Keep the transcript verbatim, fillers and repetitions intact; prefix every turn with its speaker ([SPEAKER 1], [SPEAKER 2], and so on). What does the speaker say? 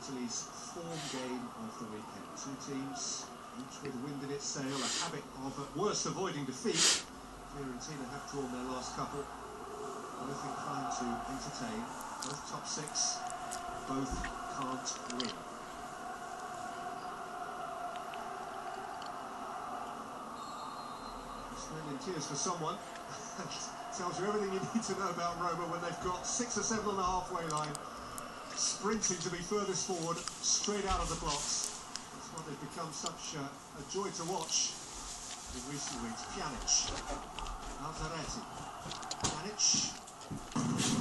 [SPEAKER 1] Italy's form game of the weekend. Two teams, each with wind in its sail, a habit of at worst avoiding defeat. Fiorentina have drawn their last couple. Both inclined to entertain. Both top six. Both can't win. It's in tears for someone. Tells you everything you need to know about Roma when they've got six or seven on the halfway line, sprinting to be furthest forward, straight out of the blocks. That's why they've become such uh, a joy to watch in recent weeks. Pjanic, Alzaretti, Pjanic.